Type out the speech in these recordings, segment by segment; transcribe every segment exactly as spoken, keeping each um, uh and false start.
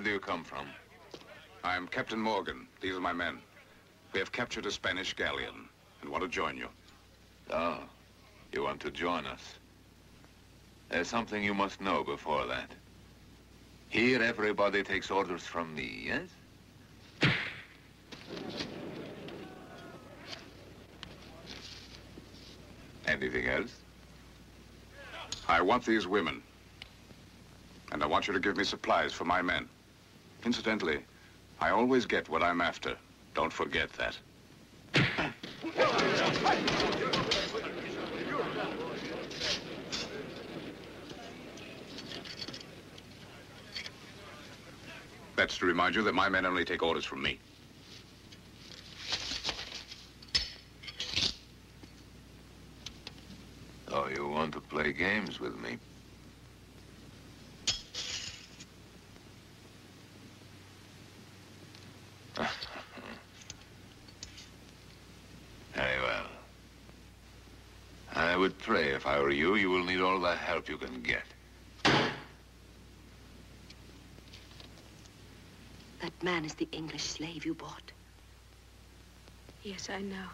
do you come from? I am Captain Morgan. These are my men. We have captured a Spanish galleon and want to join you. Oh, you want to join us? There's something you must know before that. Here, everybody takes orders from me, yes? Anything else? I want these women. And I want you to give me supplies for my men. Incidentally, I always get what I'm after. Don't forget that. That's to remind you that my men only take orders from me. Oh, you want to play games with me? Very well. I would pray if I were you, you will need all the help you can get. That man is the English slave you bought. Yes, I know.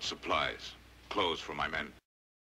want supplies, clothes for my men.